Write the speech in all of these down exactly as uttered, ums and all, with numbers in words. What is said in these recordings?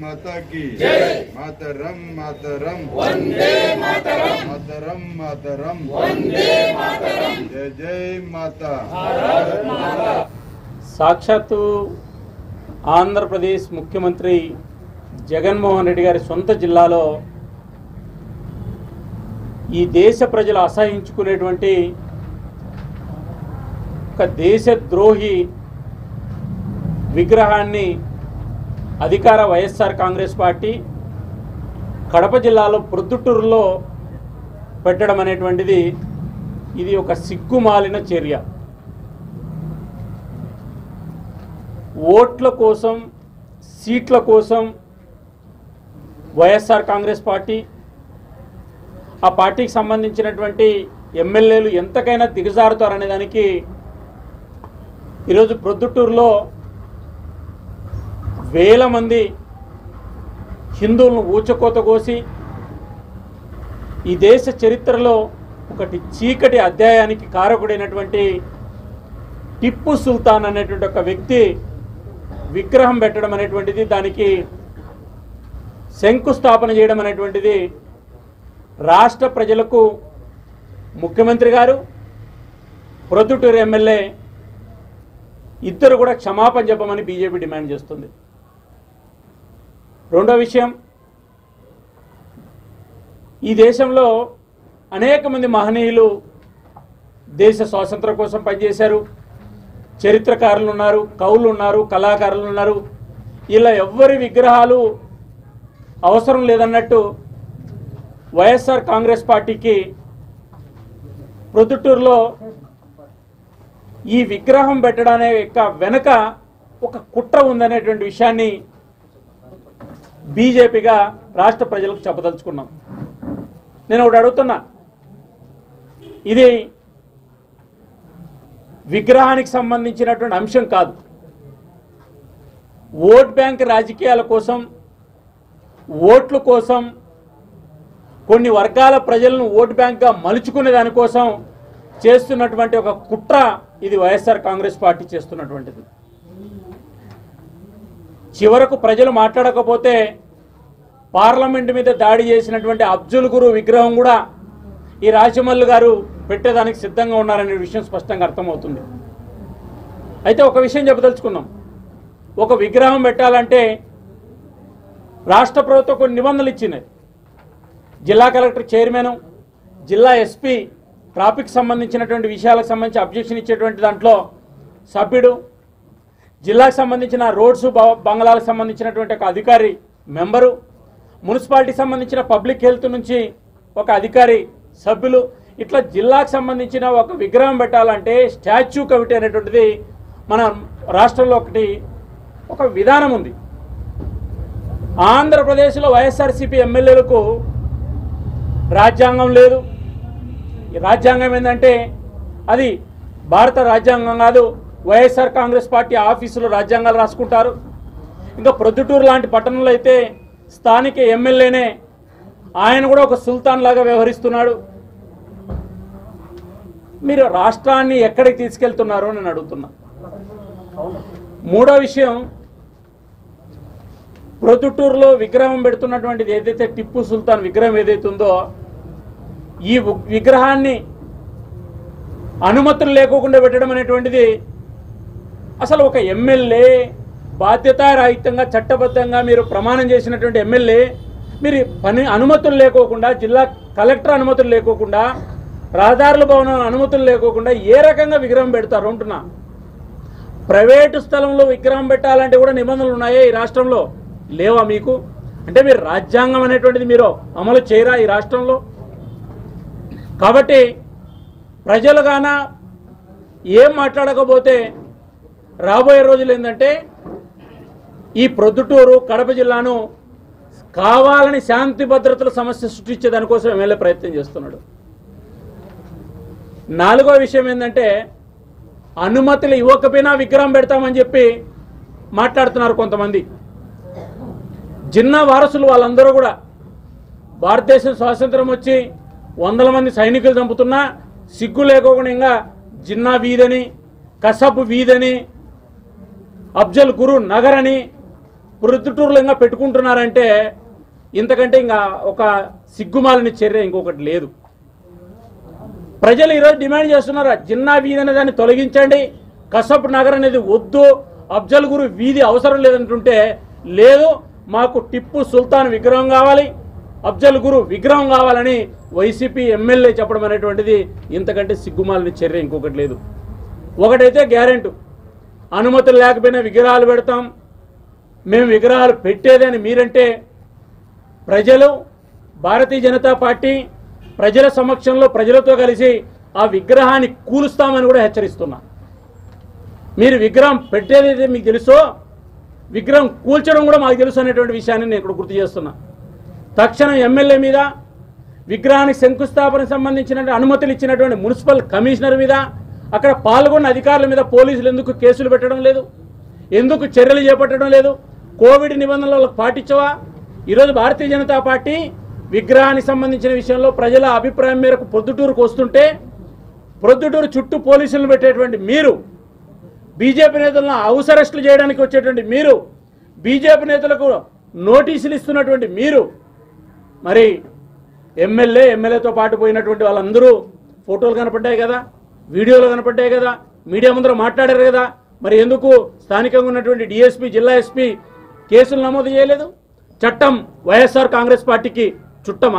माता की जय। मातरम मातरम वंदे मातरम मातरम मातरम वंदे मातरम जय जय माता भारत माता। సాక్షాత్తు ఆంధ్రప్రదేశ్ ముఖ్యమంత్రి జగన్మోహన్ రెడ్డి గారి సొంత జిల్లాలో ఈ దేశ ప్రజలు అసహించుకునేటువంటి ఒక దేశద్రోహి విగ్రహాన్ని అధికార వైఎస్ఆర్ కాంగ్రెస్ పార్టీ కడప జిల్లాలో ప్రొద్దుటూరులో పెట్టడం అనేటువంటిది ఇది ఒక సిగ్గుమాలిన చర్య. ఓట్ల కోసం సీట్ల కోసం వైఎస్ఆర్ కాంగ్రెస్ పార్టీ ఆ పార్టీకి సంబంధించినటువంటి ఎమ్మెల్యేలు ఎంతకైనా దిగజారుతారనే దానికి ఈరోజు ప్రొద్దుటూరులో వేల మంది హిందువులను ఊచకోత కోసి ఈ దేశ చరిత్రలో ఒకటి చీకటి అధ్యాయానికి కారకుడైనటువంటి టిప్పు సుల్తాన్ అనేటువంటి ఒక వ్యక్తి విగ్రహం పెట్టడం అనేటువంటిది, దానికి శంకుస్థాపన చేయడం అనేటువంటిది రాష్ట్ర ప్రజలకు ముఖ్యమంత్రి గారు, ప్రొద్దుటూరు ఎమ్మెల్యే ఇద్దరు కూడా క్షమాపణ చెప్పమని బీజేపీ డిమాండ్ చేస్తుంది. రెండో విషయం, ఈ దేశంలో అనేక మంది మహనీయులు దేశ స్వాతంత్రం కోసం పనిచేశారు. చరిత్రకారులు ఉన్నారు, కవులు ఉన్నారు, కళాకారులు ఉన్నారు. ఇలా ఎవ్వరి విగ్రహాలు అవసరం లేదన్నట్టు వైఎస్ఆర్ కాంగ్రెస్ పార్టీకి ప్రొద్దుటూరులో ఈ విగ్రహం పెట్టడానే యొక్క వెనుక ఒక కుట్ర ఉందనేటువంటి విషయాన్ని బీజేపీగా రాష్ట్ర ప్రజలకు చెప్పదలుచుకున్నాం. నేను ఒకటి అడుగుతున్నా, ఇది విగ్రహానికి సంబంధించినటువంటి అంశం కాదు. ఓట్ బ్యాంక్ రాజకీయాల కోసం, ఓట్ల కోసం, కొన్ని వర్గాల ప్రజలను ఓట్ బ్యాంక్గా మలుచుకునే దానికోసం చేస్తున్నటువంటి ఒక కుట్ర ఇది వైఎస్ఆర్ కాంగ్రెస్ పార్టీ చేస్తున్నటువంటిది. చివరకు ప్రజలు మాట్లాడకపోతే పార్లమెంట్ మీద దాడి చేసినటువంటి అఫ్జల్ గురు విగ్రహం కూడా ఈ రాజమల్లు గారు పెట్టేదానికి సిద్ధంగా ఉన్నారనే విషయం స్పష్టంగా అర్థమవుతుంది. అయితే ఒక విషయం చెప్పదలుచుకున్నాం, ఒక విగ్రహం పెట్టాలంటే రాష్ట్ర ప్రభుత్వం కొన్ని నిబంధనలు ఇచ్చినాయి. జిల్లా కలెక్టర్ చైర్మన్, జిల్లా ఎస్పీ ట్రాఫిక్ సంబంధించినటువంటి విషయాలకు సంబంధించి అబ్జెక్షన్ ఇచ్చేటువంటి దాంట్లో సభ్యుడు, జిల్లాకు సంబంధించిన రోడ్స్ బంగ్లాలకు సంబంధించినటువంటి ఒక అధికారి మెంబరు, మున్సిపాలిటీకి సంబంధించిన పబ్లిక్ హెల్త్ నుంచి ఒక అధికారి సభ్యులు, ఇట్లా జిల్లాకు సంబంధించిన ఒక విగ్రహం పెట్టాలంటే స్టాచ్యూ కమిటీ అనేటువంటిది మన రాష్ట్రంలో ఒకటి ఒక విధానం ఉంది. ఆంధ్రప్రదేశ్లో వైఎస్ఆర్సీపీ ఎమ్మెల్యేలకు రాజ్యాంగం లేదు. ఈ రాజ్యాంగం ఏంటంటే అది భారత రాజ్యాంగం కాదు. వైఎస్ఆర్ కాంగ్రెస్ పార్టీ ఆఫీసులో రాజ్యాంగాలు రాసుకుంటారు. ఇంకా ప్రొద్దుటూరు లాంటి పట్టణంలో అయితే స్థానిక ఎమ్మెల్యేనే ఆయన కూడా ఒక సుల్తాన్ లాగా వ్యవహరిస్తున్నాడు. మీరు రాష్ట్రాన్ని ఎక్కడికి తీసుకెళ్తున్నారో నేను అడుగుతున్నా. మూడో విషయం, ప్రొద్దుటూరులో విగ్రహం పెడుతున్నటువంటిది ఏదైతే టిప్పు సుల్తాన్ విగ్రహం ఏదైతే ఉందో, ఈ విగ్రహాన్ని అనుమతులు లేకోకుండా పెట్టడం అనేటువంటిది అసలు ఒక ఎమ్మెల్యే బాధ్యతారహితంగా చట్టబద్ధంగా మీరు ప్రమాణం చేసినటువంటి ఎమ్మెల్యే మీరు పని అనుమతులు లేకోకుండా, జిల్లా కలెక్టర్ అనుమతులు లేకోకుండా, రహదారుల భవనం అనుమతులు లేకోకుండా ఏ రకంగా విగ్రహం పెడతారు అంటున్నా. ప్రైవేటు స్థలంలో విగ్రహం పెట్టాలంటే కూడా నిబంధనలు ఉన్నాయా ఈ రాష్ట్రంలో? లేవా మీకు? అంటే మీరు రాజ్యాంగం అనేటువంటిది మీరు అమలు చేయరా ఈ రాష్ట్రంలో? కాబట్టి ప్రజలుగాన ఏం మాట్లాడకపోతే రాబోయే రోజులు ఏంటంటే ఈ ప్రొద్దుటూరు కడప జిల్లాను కావాలని శాంతి భద్రతల సమస్య సృష్టించే దానికోసం ఎమ్మెల్యే ప్రయత్నం చేస్తున్నాడు. నాలుగో విషయం ఏంటంటే అనుమతులు ఇవ్వకపోయినా విగ్రహం పెడతామని చెప్పి మాట్లాడుతున్నారు కొంతమంది. జిన్నా వారసులు వాళ్ళందరూ కూడా భారతదేశం స్వాతంత్రం వచ్చి వందల మంది సైనికులు చంపుతున్నా సిగ్గు లేకోకుండా ఇంకా జిన్నా వీధని, కసబ్ వీధని, అఫ్జల్ గురు నగర్ అని ప్రొద్దుటూరులో ఇంకా పెట్టుకుంటున్నారంటే ఇంతకంటే ఇంకా ఒక సిగ్గుమాలిన చర్య ఇంకొకటి లేదు. ప్రజలు ఈరోజు డిమాండ్ చేస్తున్నారు, జిన్నా వీధి అనే దాన్ని తొలగించండి, కసబ్ నగర్ అనేది వద్దు, అఫ్జల్ గురు వీధి అవసరం లేదంటుంటే లేదు, మాకు టిప్పు సుల్తాన్ విగ్రహం కావాలి, అఫ్జల్ గురు విగ్రహం కావాలని వైసీపీ ఎమ్మెల్యే చెప్పడం అనేటువంటిది ఇంతకంటే సిగ్గుమాలిన చర్య ఇంకొకటి లేదు. ఒకటైతే గ్యారెంటీ, అనుమతులు లేకపోయినా విగ్రహాలు పెడతాం, మేము విగ్రహాలు పెట్టేదని మీరంటే ప్రజలు, భారతీయ జనతా పార్టీ ప్రజల సమక్షంలో ప్రజలతో కలిసి ఆ విగ్రహాన్ని కూలుస్తామని కూడా హెచ్చరిస్తున్నా. మీరు విగ్రహం పెట్టేదైతే మీకు తెలుసో విగ్రహం కూల్చడం కూడా మాకు తెలుసు అనేటువంటి విషయాన్ని నేను ఇక్కడ గుర్తు చేస్తున్నా. తక్షణం ఎమ్మెల్యే మీద, విగ్రహానికి శంకుస్థాపనకు సంబంధించిన అనుమతులు ఇచ్చినటువంటి మున్సిపల్ కమిషనర్ మీద, అక్కడ పాల్గొన్న అధికారుల మీద పోలీసులు ఎందుకు కేసులు పెట్టడం లేదు, ఎందుకు చర్యలు చేపట్టడం లేదు, కోవిడ్ నిబంధనలు పాటించవా? ఈరోజు భారతీయ జనతా పార్టీ విగ్రహానికి సంబంధించిన విషయంలో ప్రజల అభిప్రాయం మేరకు ప్రొద్దుటూరుకు వస్తుంటే ప్రొద్దుటూరు చుట్టూ పోలీసులను పెట్టేటువంటి మీరు, బీజేపీ నేతలను హౌస్ అరెస్టులు చేయడానికి వచ్చేటువంటి మీరు, బీజేపీ నేతలకు నోటీసులు ఇస్తున్నటువంటి మీరు, మరి ఎమ్మెల్యే ఎమ్మెల్యేతో పాటు పోయినటువంటి వాళ్ళందరూ ఫోటోలు కనపడ్డాయి కదా, వీడియోలు కనపడ్డాయి కదా, మీడియా ముందర మాట్లాడారు కదా, మరి ఎందుకు స్థానికంగా ఉన్నటువంటి డిఎస్పీ, జిల్లా ఎస్పీ కేసులు నమోదు చేయలేదు? చట్టం వైఎస్ఆర్ కాంగ్రెస్ పార్టీకి చుట్టమా?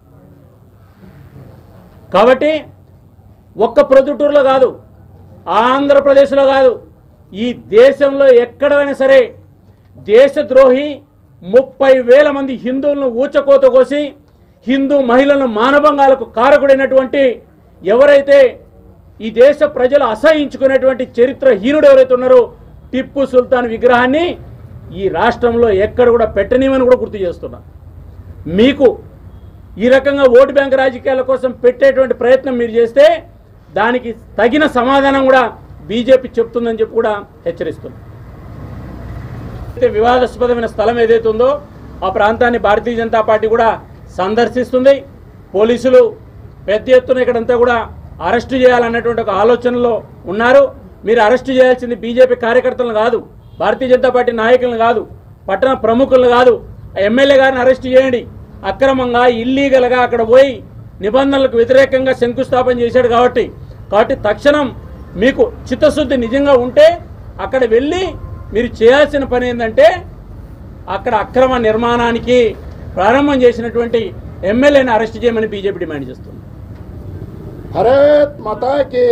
కాబట్టి ఒక్క ప్రొద్దుటూరులో కాదు, ఆంధ్రప్రదేశ్లో కాదు, ఈ దేశంలో ఎక్కడైనా సరే దేశద్రోహి ముప్పై వేల మంది హిందువులను ఊచకోత కోసి హిందూ మహిళలను మానభంగాలకు కారకుడైనటువంటి ఎవరైతే ఈ దేశ ప్రజలు అసహించుకునేటువంటి చరిత్రహీనుడు ఎవరైతే ఉన్నారో టిప్పు సుల్తాన్ విగ్రహాన్ని ఈ రాష్ట్రంలో ఎక్కడ కూడా పెట్టనివని కూడా గుర్తు చేస్తున్నా. మీకు ఈ రకంగా ఓటు బ్యాంక్ రాజకీయాల కోసం పెట్టేటువంటి ప్రయత్నం మీరు చేస్తే దానికి తగిన సమాధానం కూడా బీజేపీ చెప్తుందని చెప్పి కూడా హెచ్చరిస్తుంది. అయితే వివాదాస్పదమైన స్థలం ఏదైతే ఉందో ఆ ప్రాంతాన్ని భారతీయ జనతా పార్టీ కూడా సందర్శిస్తుంది. పోలీసులు పెద్ద ఎత్తున ఇక్కడంతా కూడా అరెస్టు చేయాలన్నటువంటి ఒక ఆలోచనలో ఉన్నారు. మీరు అరెస్టు చేయాల్సింది బీజేపీ కార్యకర్తలను కాదు, భారతీయ జనతా పార్టీ నాయకులను కాదు, పట్టణ ప్రముఖులను కాదు, ఎమ్మెల్యే గారిని అరెస్టు చేయండి. అక్రమంగా ఇల్లీగల్గా అక్కడ పోయి నిబంధనలకు వ్యతిరేకంగా శంకుస్థాపన చేశాడు కాబట్టి కాబట్టి తక్షణం మీకు చిత్తశుద్ధి నిజంగా ఉంటే అక్కడ వెళ్ళి మీరు చేయాల్సిన పని ఏంటంటే అక్కడ అక్రమ నిర్మాణానికి ప్రారంభం చేసినటువంటి ఎమ్మెల్యేని అరెస్ట్ చేయమని బీజేపీ డిమాండ్ చేస్తుంది. భారత్ మాతా కి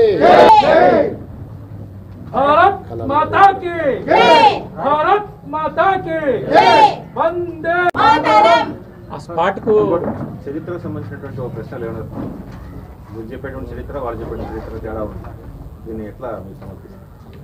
भारत माता की भारत माता की వందే మాతరం. ఆ స్పాట్కు చరిత్రకు సంబంధించినటువంటి ఒక ప్రశ్నలు ఏమైనా మీరు చెప్పేటువంటి చరిత్ర వాళ్ళు చెప్పేటువంటి చరిత్ర తేడా ఉంది, దీన్ని ఎట్లా మీరు సమర్పిస్తారు?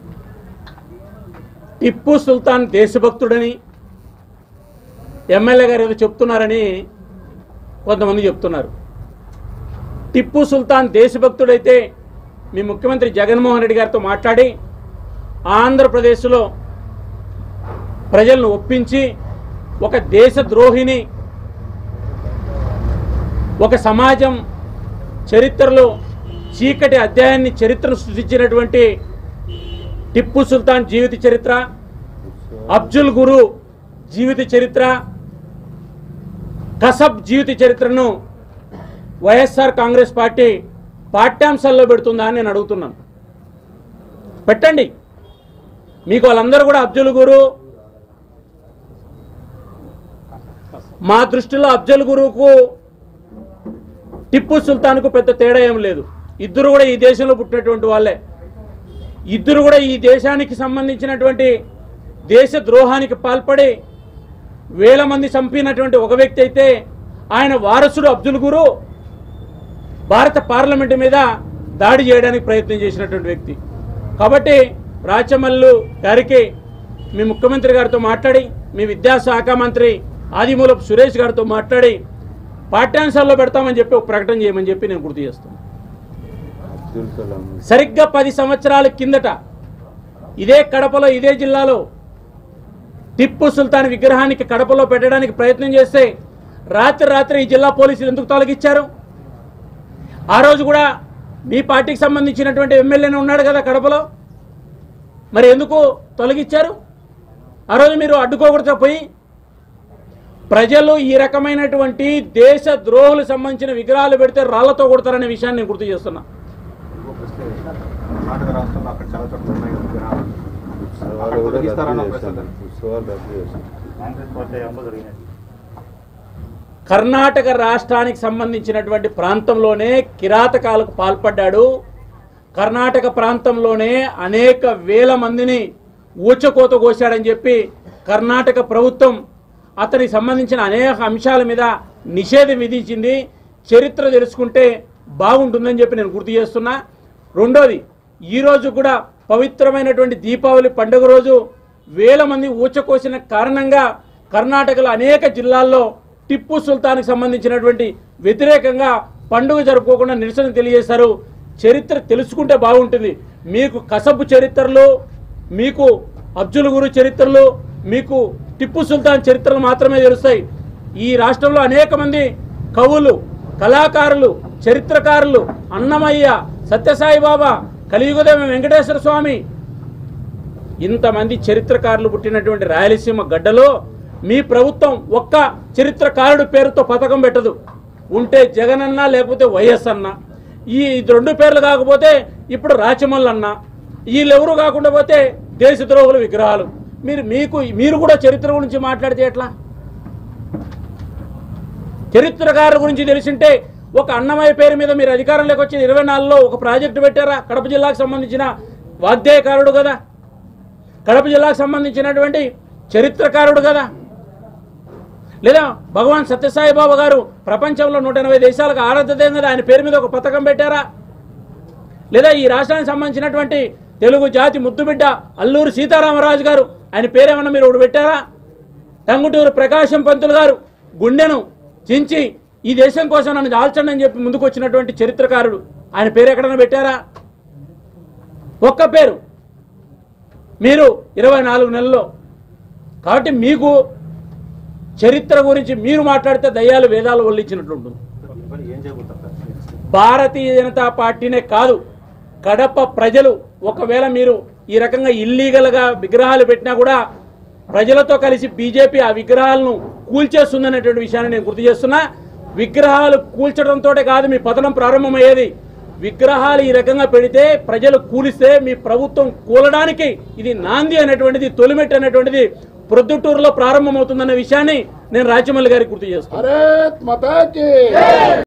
టిప్పు సుల్తాన్ దేశభక్తుడని ఎమ్మెల్యే గారు ఏదో చెప్తున్నారని కొంతమంది చెప్తున్నారు. టిప్పు సుల్తాన్ దేశభక్తుడైతే మీ ముఖ్యమంత్రి జగన్మోహన్ రెడ్డి గారితో మాట్లాడి ఆంధ్రప్రదేశ్లో ప్రజలను ఒప్పించి ఒక దేశద్రోహిని, ఒక సమాజం చరిత్రలో చీకటి అధ్యాయాన్ని చరిత్రను సృష్టించినటువంటి టిప్పు సుల్తాన్ జీవిత చరిత్ర, అఫ్జల్ గురు జీవిత చరిత్ర, కసబ్ జీవిత చరిత్రను వైఎస్ఆర్ కాంగ్రెస్ పార్టీ పాఠ్యాంశాల్లో పెడుతుందా అని నేను అడుగుతున్నాను. పెట్టండి. మీకు వాళ్ళందరూ కూడా అఫ్జల్ గురు, మా దృష్టిలో అఫ్జల్ గురుకు టిప్పు సుల్తాన్కు పెద్ద తేడా ఏం లేదు. ఇద్దరు కూడా ఈ దేశంలో పుట్టినటువంటి వాళ్ళే. ఇద్దరు కూడా ఈ దేశానికి సంబంధించినటువంటి దేశ ద్రోహానికి పాల్పడి వేల మంది చంపినటువంటి ఒక వ్యక్తి అయితే ఆయన వారసుడు అఫ్జల్ గురు భారత పార్లమెంటు మీద దాడి చేయడానికి ప్రయత్నం చేసినటువంటి వ్యక్తి. కాబట్టి రాచమల్లు గారికి మీ ముఖ్యమంత్రి గారితో మాట్లాడి, మీ విద్యాశాఖ మంత్రి ఆదిమూలపు సురేష్ గారితో మాట్లాడి పాఠ్యాంశాల్లో పెడతామని చెప్పి ఒక ప్రకటన చేయమని చెప్పి నేను గుర్తు చేస్తున్నాను. సరిగ్గా పది సంవత్సరాల కిందట ఇదే కడపలో, ఇదే జిల్లాలో టిప్పు సుల్తాన్ విగ్రహానికి కడపలో పెట్టడానికి ప్రయత్నం చేస్తే రాత్రి రాత్రి ఈ జిల్లా పోలీసులు ఎందుకు తొలగించారు? ఆ రోజు కూడా మీ పార్టీకి సంబంధించినటువంటి ఎమ్మెల్యేనే ఉన్నాడు కదా కడపలో, మరి ఎందుకు తొలగించారు? ఆ రోజు మీరు అడ్డుకోకూడదు పోయి ప్రజలు ఈ రకమైనటువంటి దేశ ద్రోహులకు సంబంధించిన విగ్రహాలు పెడితే రాళ్లతో కొడతారనే విషయాన్ని నేను గుర్తు చేస్తున్నా. ఇంకో ప్రశ్న, కర్ణాటక రాష్ట్రంలో అక్కడ చాలా చోట్ల ఉన్నాయి విగ్రహాలు. అక్కడ తొలగిస్తారన్న ప్రశ్న. కాంగ్రెస్ పార్టీ హయాంలో జరిగినది. కర్ణాటక రాష్ట్రానికి సంబంధించినటువంటి ప్రాంతంలోనే కిరాతకాలకు పాల్పడ్డాడు. కర్ణాటక ప్రాంతంలోనే అనేక వేల మందిని ఊచకోత కోశాడని చెప్పి కర్ణాటక ప్రభుత్వం అతనికి సంబంధించిన అనేక అంశాల మీద నిషేధం విధించింది. చరిత్ర తెలుసుకుంటే బాగుంటుందని చెప్పి నేను గుర్తు చేస్తున్నా. రెండోది, ఈరోజు కూడా పవిత్రమైనటువంటి దీపావళి పండుగ రోజు వేల మంది ఊచకోసిన కారణంగా కర్ణాటకలో అనేక జిల్లాల్లో టిప్పు సుల్తాన్కి సంబంధించినటువంటి వ్యతిరేకంగా పండుగ జరుపుకోకుండా నిరసన తెలియజేశారు. చరిత్ర తెలుసుకుంటే బాగుంటుంది. మీకు కసబు చరిత్రలు, మీకు అబ్జుల్ గురు చరిత్రలు, మీకు టిప్పు సుల్తాన్ చరిత్రలు మాత్రమే తెలుస్తాయి. ఈ రాష్ట్రంలో అనేక మంది కవులు, కళాకారులు, చరిత్రకారులు, అన్నమయ్య, సత్యసాయి బాబా, కలియుగదేవ వెంకటేశ్వర స్వామి, ఇంతమంది చరిత్రకారులు పుట్టినటువంటి రాయలసీమ గడ్డలో మీ ప్రభుత్వం ఒక్క చరిత్రకారుడు పేరుతో పథకం పెట్టదు. ఉంటే జగనన్న, లేకపోతే వైఎస్ అన్న. ఈ రెండు పేర్లు కాకపోతే ఇప్పుడు రాచమల్లన్న. వీళ్ళెవరు కాకుండా పోతే దేశద్రోహుల విగ్రహాలు. మీరు మీకు మీరు కూడా చరిత్ర గురించి మాట్లాడితే ఎట్లా? చరిత్రకారుల గురించి తెలిసింటే ఒక అన్నమయ్య పేరు మీద మీరు అధికారంలోకి వచ్చి ఇరవై నాలుగులో ఒక ప్రాజెక్టు పెట్టారా? కడప జిల్లాకు సంబంధించిన వాగ్గేయకారుడు కదా, కడప జిల్లాకు సంబంధించినటువంటి చరిత్రకారుడు కదా. లేదా భగవాన్ సత్యసాయి బాబా గారు ప్రపంచంలో నూట ఎనభై దేశాలకు ఆరాధ్యదేం కదా, ఆయన పేరు మీద ఒక పథకం పెట్టారా? లేదా ఈ రాష్ట్రానికి సంబంధించినటువంటి తెలుగు జాతి ముద్దుబిడ్డ అల్లూరి సీతారామరాజు గారు, ఆయన పేరేమన్నా మీరు ఒకటి పెట్టారా? టంగుటూరు ప్రకాశం పంతులు గారు గుండెను చించి ఈ దేశం కోసం నన్ను దాల్చండి అని చెప్పి ముందుకు వచ్చినటువంటి చరిత్రకారుడు, ఆయన పేరు ఎక్కడన్నా పెట్టారా? ఒక్క పేరు మీరు ఇరవై నాలుగు నెలల్లో. కాబట్టి మీకు చరిత్ర గురించి మీరు మాట్లాడితే దయ్యాలు వేదాలు వల్లించినట్లుంటుంది. ఏం చేయబోతారు? భారతీయ జనతా పార్టీనే కాదు, కడప ప్రజలు ఒకవేళ మీరు ఈ రకంగా ఇల్లీగల్గా విగ్రహాలు పెట్టినా కూడా ప్రజలతో కలిసి బీజేపీ ఆ విగ్రహాలను కూల్చేస్తుందనేటువంటి విషయాన్ని నేను గుర్తు చేస్తున్నా. విగ్రహాలు కూల్చడంతో కాదు మీ పతనం ప్రారంభమయ్యేది. విగ్రహాలు ఈ రకంగా పెడితే, ప్రజలు కూలిస్తే మీ ప్రభుత్వం కూలడానికి ఇది నాంది అనేటువంటిది, తొలిమెట్టు అనేటువంటిది ప్రొద్దుటూరులో ప్రారంభమవుతుందన్న విషయాన్ని నేను రాజమౌళి గారికి గుర్తు చేస్తాను.